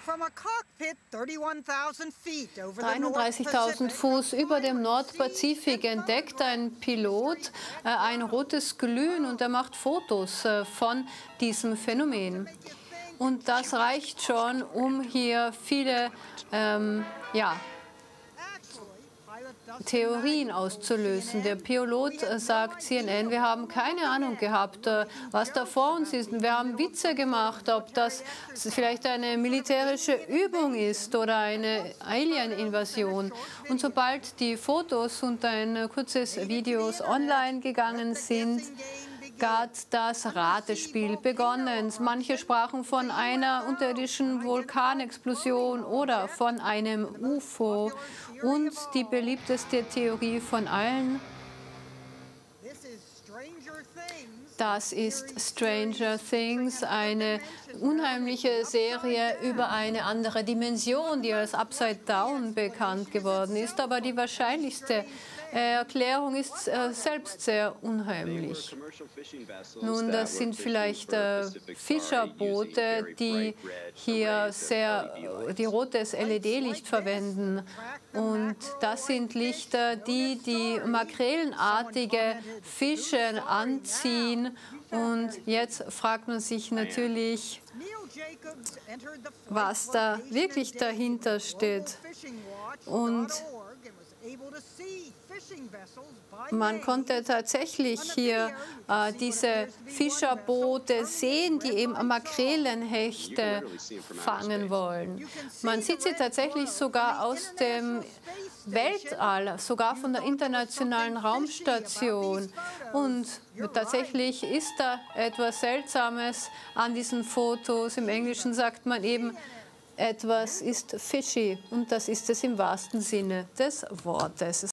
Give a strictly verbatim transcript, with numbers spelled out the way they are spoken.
dreiunddreißigtausend Fuß über dem Nordpazifik entdeckt ein Pilot äh, ein rotes Glühen und er macht Fotos äh, von diesem Phänomen. Und das reicht schon, um hier viele ähm, ja, Theorien auszulösen. Der Pilot äh, sagt C N N, wir haben keine Ahnung gehabt, äh, was da vor uns ist. Wir haben Witze gemacht, ob das vielleicht eine militärische Übung ist oder eine Alien-Invasion. Und sobald die Fotos und ein äh, kurzes Videos online gegangen sind, hat das Ratespiel begonnen. Manche sprachen von einer unterirdischen Vulkanexplosion oder von einem U F O. Und die beliebteste Theorie von allen, das ist Stranger Things, eine unheimliche Serie über eine andere Dimension, die als Upside Down bekannt geworden ist. Aber die wahrscheinlichste Erklärung ist äh, selbst sehr unheimlich. Nun, das sind vielleicht äh, Fischerboote, die hier sehr die rotes L E D-Licht verwenden. Und das sind Lichter, die die makrelenartige Fische anziehen. Und jetzt fragt man sich natürlich, was da wirklich dahinter steht. Und man konnte tatsächlich hier äh, diese Fischerboote sehen, die eben Makrelenhechte fangen wollen. Man sieht sie tatsächlich sogar aus dem Weltall, sogar von der Internationalen Raumstation. Und tatsächlich ist da etwas Seltsames an diesen Fotos. Im Englischen sagt man eben, etwas ist fishy, und das ist es im wahrsten Sinne des Wortes.